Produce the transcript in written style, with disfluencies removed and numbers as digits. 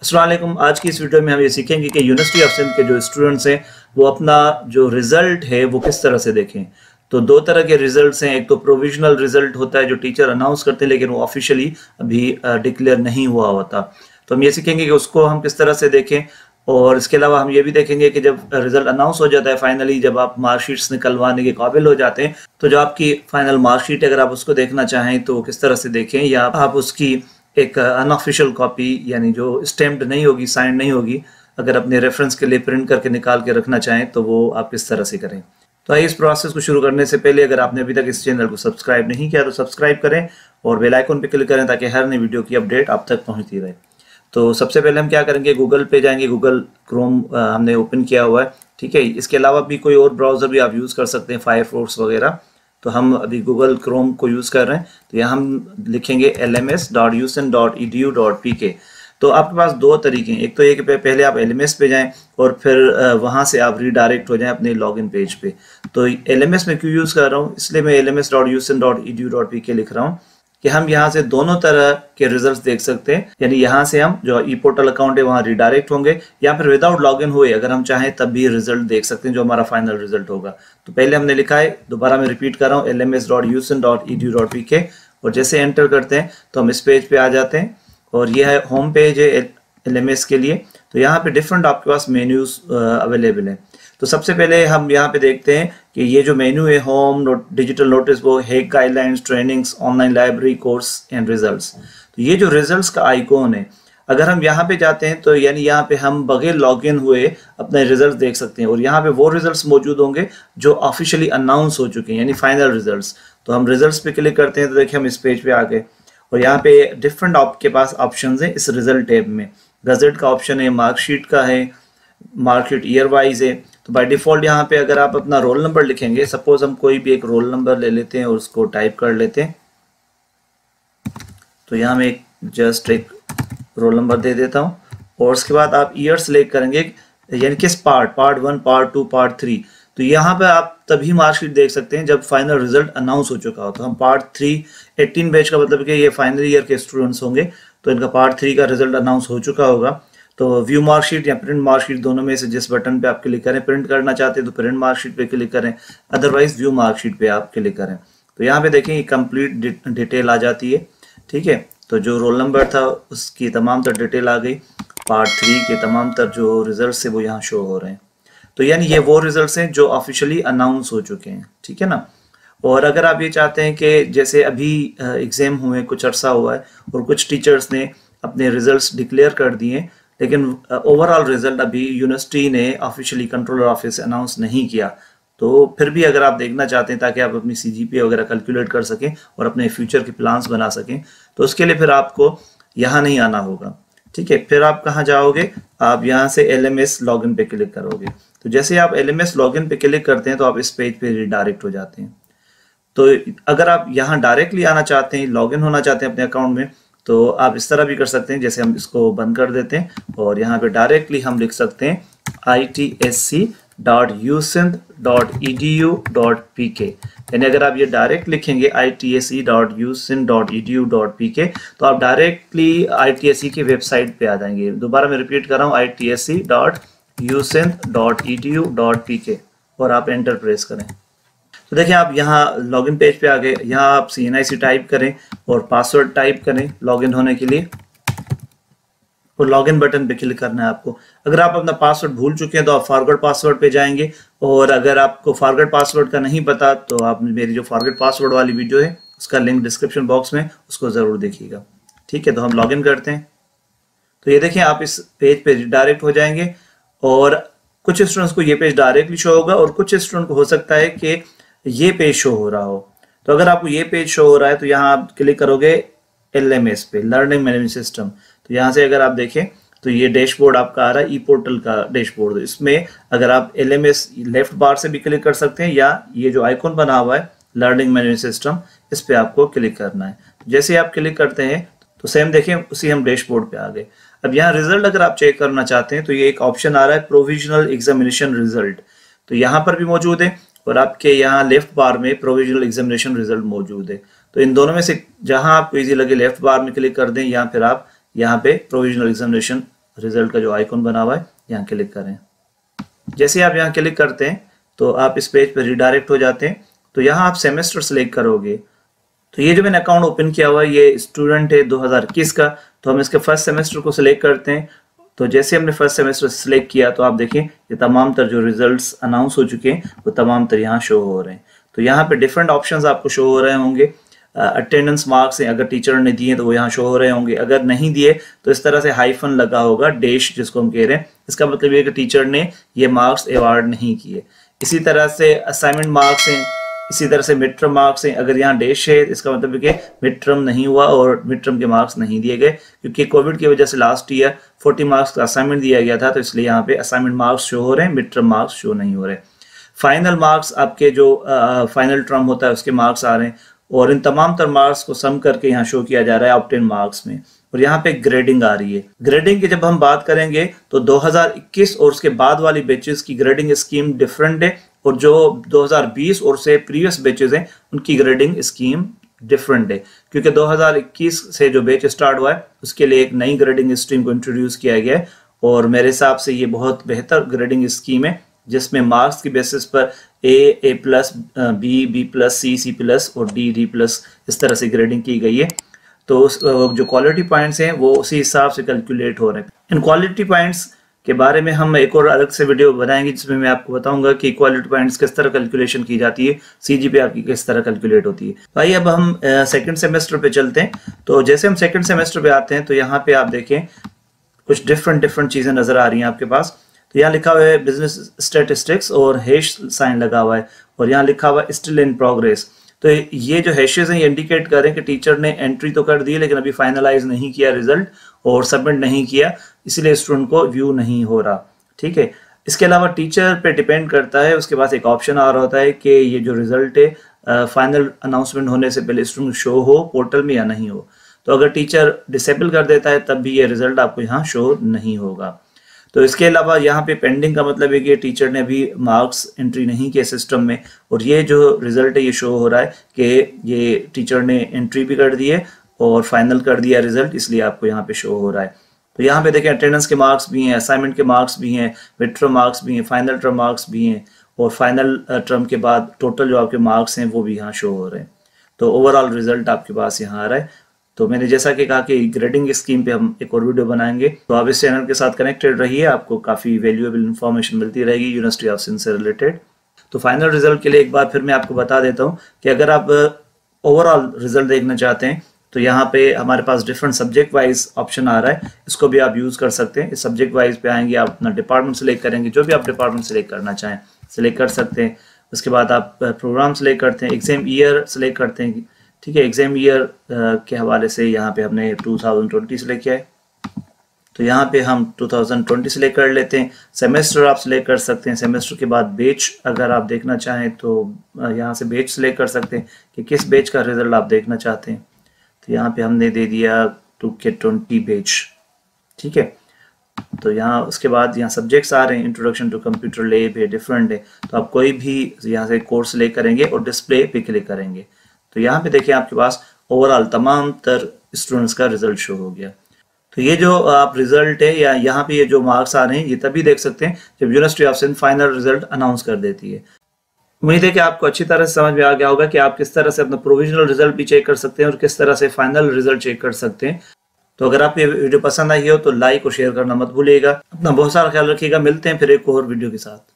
अस्सलाम वालेकुम। आज की इस वीडियो में हम ये सीखेंगे कि यूनिवर्सिटी ऑफ सिंध के जो स्टूडेंट्स हैं वो अपना जो रिज़ल्ट है वो किस तरह से देखें। तो दो तरह के रिज़ल्ट्स हैं। एक तो प्रोविजनल रिज़ल्ट होता है जो टीचर अनाउंस करते हैं लेकिन वो ऑफिशियली अभी डिक्लेयर नहीं हुआ होता। तो हम ये सीखेंगे कि उसको हम किस तरह से देखें, और इसके अलावा हम ये भी देखेंगे कि जब रिजल्ट अनाउंस हो जाता है फाइनली, जब आप मार्कशीट्स निकलवाने के काबिल हो जाते हैं, तो जो आपकी फाइनल मार्कशीट अगर आप उसको देखना चाहें तो किस तरह से देखें, या आप उसकी एक अनऑफिशियल कॉपी यानी जो स्टैम्प्ड नहीं होगी, साइन नहीं होगी, अगर अपने रेफरेंस के लिए प्रिंट करके निकाल के रखना चाहें तो वो आप किस तरह से करें। तो आइए इस प्रोसेस को शुरू करने से पहले अगर आपने अभी तक इस चैनल को सब्सक्राइब नहीं किया तो सब्सक्राइब करें और बेल आइकन पर क्लिक करें ताकि हर नई वीडियो की अपडेट आप तक पहुंचती रहे। तो सबसे पहले हम क्या करेंगे, गूगल पे जाएंगे। गूगल क्रोम हमने ओपन किया हुआ है, ठीक है। इसके अलावा भी कोई और ब्राउज़र भी आप यूज़ कर सकते हैं, फायरफॉक्स वगैरह। तो हम अभी गूगल क्रोम को यूज़ कर रहे हैं। तो यहाँ हम लिखेंगे lms.usin.edu.pk। तो आपके पास दो तरीके हैं। एक तो ये कि पहले आप LMS पे जाएं और फिर वहाँ से आप रीडायरेक्ट हो जाएं अपने लॉगिन पेज पे। तो LMS में क्यों यूज़ कर रहा हूँ, इसलिए मैं lms.usin.edu.pk लिख रहा हूँ कि हम यहाँ से दोनों तरह के रिजल्ट्स देख सकते हैं। यानी यहाँ से हम जो ई पोर्टल अकाउंट है वहाँ रीडायरेक्ट होंगे, या फिर विदाउट लॉगिन हुए अगर हम चाहें तब भी रिजल्ट देख सकते हैं जो हमारा फाइनल रिजल्ट होगा। तो पहले हमने लिखा है, दोबारा मैं रिपीट कर रहा हूँ, lms.usin.edu.pk, और जैसे एंटर करते हैं तो हम इस पेज पे आ जाते हैं और यह है होम पेज है LMS के लिए। तो यहाँ पे डिफरेंट आपके पास मेन्यूज अवेलेबल है। तो सबसे पहले हम यहाँ पे देखते हैं कि ये जो मेन्यू है, होम, डिजिटल नोटिस, वो हेग guidelines, trainings, online library, course and results. तो ये जो रिजल्ट्स का आइकॉन है, अगर हम यहाँ पे जाते हैं तो यानी यहाँ पे हम बगैर लॉगिन हुए अपने रिजल्ट्स देख सकते हैं, और यहाँ पे वो रिजल्ट्स मौजूद होंगे जो ऑफिशियली अनाउंस हो चुके हैं, यानी फाइनल रिजल्ट्स। तो हम रिजल्ट्स पे क्लिक करते हैं तो देखिए हम इस पेज पे आ गए, और यहाँ पे डिफरेंट आपके पास ऑप्शन है इस रिजल्ट टैब में। गजट का ऑप्शन है, मार्कशीट का है, मार्कशीट ईयर वाइज है। तो बाय डिफ़ॉल्ट यहाँ पे अगर आप अपना रोल नंबर लिखेंगे, सपोज हम कोई भी एक रोल नंबर ले लेते हैं और उसको टाइप कर लेते हैं, तो यहाँ मैं जस्ट एक रोल नंबर दे देता हूँ, और उसके बाद आप ईयर सेलेक्ट करेंगे, यानी किस पार्ट 1, पार्ट 2, पार्ट 3। तो यहाँ पे आप तभी मार्कशीट देख सकते हैं जब फाइनल रिजल्ट अनाउंस हो चुका हो। तो हम पार्ट 3 18 बैच का मतलब कि ये फाइनल ईयर के स्टूडेंट्स होंगे, तो इनका पार्ट 3 का रिजल्ट अनाउंस हो चुका होगा। तो व्यू मार्कशीट या प्रिंट मार्कशीट, दोनों में से जिस बटन पे आप क्लिक करें, प्रिंट करना चाहते हैं तो प्रिंट मार्कशीट पे क्लिक करें, अदरवाइज व्यू मार्कशीट पे आप क्लिक करें। तो यहाँ पे देखें ये कंप्लीट डिटेल आ जाती है, ठीक है। तो जो रोल नंबर था उसकी तमाम तर डिटेल आ गई, पार्ट 3 के तमाम तर जो रिजल्ट है वो यहाँ शो हो रहे हैं। तो यानी ये वो रिजल्ट हैं जो ऑफिशियली अनाउंस हो चुके हैं, ठीक है ना। और अगर आप ये चाहते हैं कि जैसे अभी एग्जाम हुए, कुछ अरसा हुआ है और कुछ टीचर्स ने अपने रिजल्ट्स डिक्लेयर कर दिए, लेकिन ओवरऑल रिजल्ट अभी यूनिवर्सिटी ने ऑफिशियली कंट्रोलर ऑफिस अनाउंस नहीं किया, तो फिर भी अगर आप देखना चाहते हैं ताकि आप अपनी CGPA वगैरह कैलकुलेट कर सकें और अपने फ्यूचर के प्लान्स बना सकें, तो उसके लिए फिर आपको यहाँ नहीं आना होगा, ठीक है। फिर आप कहाँ जाओगे, आप यहाँ से LMS लॉगिन पे क्लिक करोगे। तो जैसे आप LMS लॉगिन पे क्लिक करते हैं तो आप इस पेज पे रिडायरेक्ट हो जाते हैं। तो अगर आप यहाँ डायरेक्टली आना चाहते हैं, लॉगिन होना चाहते हैं अपने अकाउंट में, तो आप इस तरह भी कर सकते हैं। जैसे हम इसको बंद कर देते हैं और यहाँ पे डायरेक्टली हम लिख सकते हैं itsc.usin.edu.pk। यानी अगर आप ये डायरेक्ट लिखेंगे itsc.usin.edu.pk तो आप डायरेक्टली ITSC की वेबसाइट पे आ जाएंगे। दोबारा मैं रिपीट कर रहा हूँ, itsc.usin.edu.pk, और आप एंटर प्रेस करें। तो देखिए आप यहाँ लॉगिन पेज पे आ गए। यहाँ आप CNIC टाइप करें और पासवर्ड टाइप करें लॉगिन होने के लिए, और लॉगिन बटन पे क्लिक करना है आपको। अगर आप अपना पासवर्ड भूल चुके हैं तो आप फॉरगेट पासवर्ड पे जाएंगे, और अगर आपको फॉरगेट पासवर्ड का नहीं पता तो आप मेरी जो फॉरगेट पासवर्ड वाली वीडियो है उसका लिंक डिस्क्रिप्शन बॉक्स में, उसको ज़रूर देखिएगा, ठीक है। तो हम लॉगिन करते हैं। तो ये देखें आप इस पेज पे डायरेक्ट हो जाएंगे, और कुछ स्टूडेंट्स को ये पेज डायरेक्टली शो होगा और कुछ स्टूडेंट को हो सकता है कि ये पेज शो हो रहा हो। तो अगर आपको ये पेज शो हो रहा है तो यहाँ आप क्लिक करोगे LMS पे, लर्निंग मैनेजमेंट सिस्टम। तो यहाँ से अगर आप देखें तो ये डैशबोर्ड आपका आ रहा है, ई पोर्टल का डैशबोर्ड। इसमें अगर आप LMS लेफ्ट बार से भी क्लिक कर सकते हैं, या ये जो आइकॉन बना हुआ है लर्निंग मैनेजमेंट सिस्टम, इस पे आपको क्लिक करना है। जैसे आप क्लिक करते हैं तो सेम देखें उसी हम डैशबोर्ड पे आ गए। अब यहाँ रिजल्ट अगर आप चेक करना चाहते हैं तो ये एक ऑप्शन आ रहा है प्रोविजनल एग्जामिनेशन रिजल्ट, तो यहाँ पर भी मौजूद है, और आपके यहाँ लेफ्ट बार में प्रोविजनल एग्जामिनेशन रिजल्ट मौजूद है। तो इन दोनों में से जहां आपको इजी लगे लेफ्ट बार में क्लिक कर दें, या फिर आप यहाँ पे प्रोविजनल एग्जामिनेशन रिजल्ट का जो आइकॉन बना हुआ है यहाँ क्लिक करें। जैसे आप यहाँ क्लिक करते हैं तो आप इस पेज पर रिडायरेक्ट हो जाते हैं। तो यहाँ आप सेमेस्टर सेलेक्ट करोगे। तो ये जो मैंने अकाउंट ओपन किया हुआ है ये स्टूडेंट है 2021 का, तो हम इसके फर्स्ट सेमेस्टर को सिलेक्ट करते हैं। तो जैसे हमने फर्स्ट सेमेस्टर सिलेक्ट किया तो आप देखें ये तमाम तर जो रिजल्ट्स अनाउंस हो चुके हैं वो तमाम तर यहाँ शो हो रहे हैं। तो यहाँ पे डिफरेंट ऑप्शंस आपको शो हो रहे होंगे। अटेंडेंस मार्क्स हैं, अगर टीचर ने दिए तो वो यहाँ शो हो रहे होंगे, अगर नहीं दिए तो इस तरह से हाइफन लगा होगा, डैश जिसको हम कह रहे हैं, इसका मतलब ये कि टीचर ने ये मार्क्स अवार्ड नहीं किए। इसी तरह से असाइनमेंट मार्क्स हैं, इसी तरह से मिड टर्म मार्क्स हैं, अगर यहाँ डैश है इसका मतलब है कि मिड टर्म नहीं हुआ और मिड टर्म के मार्क्स नहीं दिए गए, क्योंकि कोविड की वजह से लास्ट ईयर 40 मार्क्स का असाइनमेंट दिया गया था, तो इसलिए यहाँ पे असाइनमेंट मार्क्स शो हो रहे हैं, मिड टर्म मार्क्स शो नहीं हो रहे। फाइनल मार्क्स आपके जो फाइनल टर्म होता है उसके मार्क्स आ रहे हैं, और इन तमाम तर मार्क्स को सम करके यहाँ शो किया जा रहा है ऑब्टेन मार्क्स में। और यहाँ पे ग्रेडिंग आ रही है। ग्रेडिंग की जब हम बात करेंगे तो 2021 और उसके बाद वाली बैचेस की ग्रेडिंग स्कीम डिफरेंट है, और जो 2020 और से प्रीवियस बैचेस हैं उनकी ग्रेडिंग स्कीम डिफरेंट है, क्योंकि 2021 से जो बैच स्टार्ट हुआ है उसके लिए एक नई ग्रेडिंग स्कीम को इंट्रोड्यूस किया गया है, और मेरे हिसाब से ये बहुत बेहतर ग्रेडिंग स्कीम है, जिसमें मार्क्स की बेसिस पर A plus, B plus, C plus और डी प्लस इस तरह से ग्रेडिंग की गई है। तो जो क्वालिटी पॉइंट्स हैं वो उसी हिसाब से कैलकुलेट हो रहे हैं। इन क्वालिटी पॉइंट्स के बारे में हम एक और अलग से वीडियो बनाएंगे जिसमें मैं आपको बताऊंगा कि क्वालिटी पॉइंट्स किस तरह कैलकुलेशन की जाती है, सीजीपीए आपकी किस तरह कैलकुलेट होती है। भाई अब हम सेकंड सेमेस्टर पे चलते हैं। तो जैसे हम सेकंड सेमेस्टर पे आते हैं तो यहाँ पे आप देखें कुछ डिफरेंट चीजें नजर आ रही हैं आपके पास। तो यहाँ लिखा हुआ है बिजनेस स्टैटिस्टिक्स और हैश साइन लगा हुआ है, और यहाँ लिखा हुआ है स्टिल इन प्रोग्रेस। तो ये जो हैशेस हैं ये इंडिकेट करें कि टीचर ने एंट्री तो कर दी लेकिन अभी फाइनलाइज नहीं किया रिजल्ट और सबमिट नहीं किया, इसलिए स्टूडेंट को व्यू नहीं हो रहा। ठीक है, इसके अलावा टीचर पे डिपेंड करता है, उसके पास एक ऑप्शन आ रहा होता है कि ये जो रिजल्ट है फाइनल अनाउंसमेंट होने से पहले स्टूडेंट शो हो पोर्टल में या नहीं हो। तो अगर टीचर डिसेबल कर देता है तब भी ये रिजल्ट आपको यहाँ शो नहीं होगा। तो इसके अलावा यहाँ पे पेंडिंग का मतलब है कि टीचर ने भी मार्क्स एंट्री नहीं किए सिस्टम में, और ये जो रिजल्ट है ये शो हो रहा है कि ये टीचर ने एंट्री भी कर दी है और फाइनल कर दिया रिजल्ट, इसलिए आपको यहाँ पे शो हो रहा है। तो यहाँ पे देखें अटेंडेंस के मार्क्स भी हैं, असाइनमेंट के मार्क्स भी हैं, मिड टर्म मार्क्स भी हैं, फाइनल टर्म मार्क्स भी हैं, और फाइनल टर्म के बाद टोटल जो आपके मार्क्स हैं वो भी यहाँ शो हो रहे हैं। तो ओवरऑल रिजल्ट आपके पास यहाँ आ रहा है। तो मैंने जैसा कि कहा कि ग्रेडिंग स्कीम पे हम एक और वीडियो बनाएंगे, तो आप इस चैनल के साथ कनेक्टेड रहिए, आपको काफ़ी वैल्यूएबल इंफॉर्मेशन मिलती रहेगी यूनिवर्सिटी ऑफ सिंध से रिलेटेड। तो फाइनल रिजल्ट के लिए एक बार फिर मैं आपको बता देता हूँ कि अगर आप ओवरऑल रिजल्ट देखना चाहते हैं तो यहाँ पे हमारे पास डिफरेंट सब्जेक्ट वाइज ऑप्शन आ रहा है, इसको भी आप यूज़ कर सकते हैं। इस सब्जेक्ट वाइज पे आएंगे, आप अपना डिपार्टमेंट सेलेक्ट करेंगे, जो भी आप डिपार्टमेंट सेलेक्ट करना चाहें सेलेक्ट कर सकते हैं। उसके बाद आप प्रोग्राम सेलेक्ट करते हैं, एग्जाम ईयर सेलेक्ट करते हैं। ठीक है, एग्जाम ईयर के हवाले से यहाँ पे हमने 2020 सेलेक्ट किया है, तो यहाँ पे हम 2020 सेलेक्ट कर लेते हैं। सेमेस्टर आप सेलेक्ट कर सकते हैं, सेमेस्टर के बाद बैच अगर आप देखना चाहें तो यहाँ से बैच सेलेक्ट कर सकते हैं कि किस बैच का रिजल्ट आप देखना चाहते हैं। तो यहाँ पे हमने दे दिया 2K20 बैच। ठीक है, तो यहाँ उसके बाद यहाँ सब्जेक्ट्स आ रहे हैं, इंट्रोडक्शन टू कंप्यूटर लैब है, डिफरेंट है, तो आप कोई भी यहाँ से कोर्स सेलेक्ट करेंगे और डिस्प्ले पे क्लिक करेंगे। तो यहाँ पे देखिए आपके पास ओवरऑल तमाम तर स्टूडेंट्स का रिजल्ट शो हो गया। तो ये जो आप रिजल्ट है या यहाँ पे ये जो मार्क्स आ रहे हैं ये तभी देख सकते हैं जब university of Sindh final result announce कर देती है। उम्मीद है कि आपको अच्छी तरह से समझ में आ गया होगा कि आप किस तरह से अपना प्रोविजनल रिजल्ट भी चेक कर सकते हैं और किस तरह से फाइनल रिजल्ट चेक कर सकते हैं। तो अगर आपको ये वीडियो पसंद आई हो तो लाइक और शेयर करना मत भूलिएगा। अपना बहुत सारा ख्याल रखिएगा। मिलते हैं फिर एक और वीडियो के साथ।